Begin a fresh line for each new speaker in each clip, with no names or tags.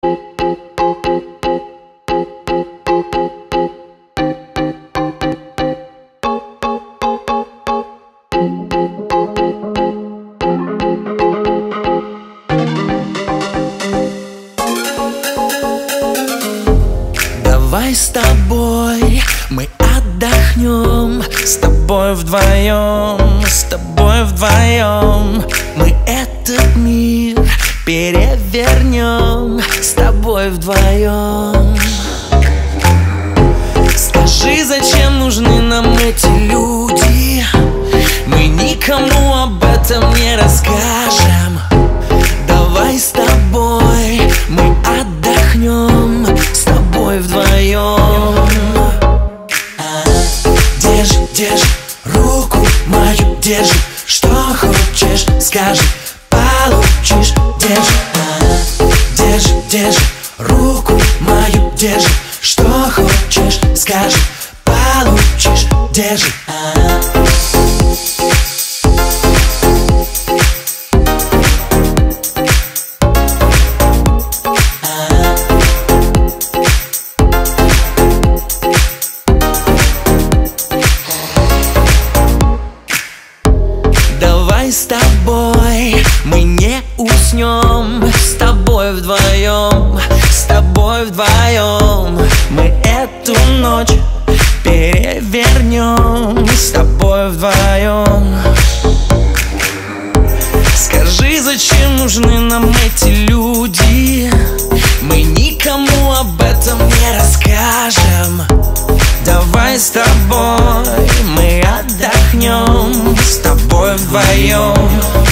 Давай с тобой мы отдохнем, с тобой вдвоем, с тобой вдвоем. Мы этот мир перевернем, с тобой вдвоем. Скажи, зачем нужны нам эти люди? Мы никому об этом не расскажем. Давай с тобой мы отдохнем, с тобой вдвоем. Держи, держи руку мою, держи, что хочешь, скажи, получишь. Держи, держи, держи руку мою, держи, что хочешь, скажи, получишь. Держи. Давай с тобой мы не уснем, с тобой вдвоем, с тобой вдвоем. Мы эту ночь перевернем, с тобой вдвоем. Скажи, зачем нужны нам эти люди? Мы никому об этом не расскажем. Давай с тобой мы отдохнем, с тобой вдвоем.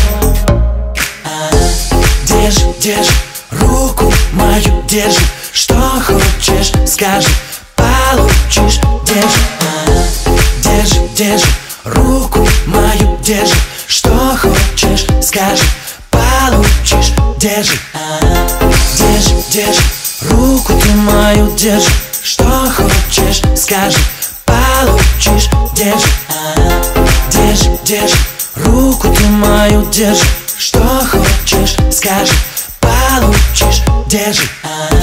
Держи, держи руку мою, держи, что хочешь, скажи, получишь. Держи, держи, держи руку мою, держи, что хочешь, скажи, получишь. Держи, держи, держи руку ты мою, держи, что хочешь, скажи, получишь. Держи, держи, держи руку ты мою, держи, что хочешь, скажи, получишь. Держи.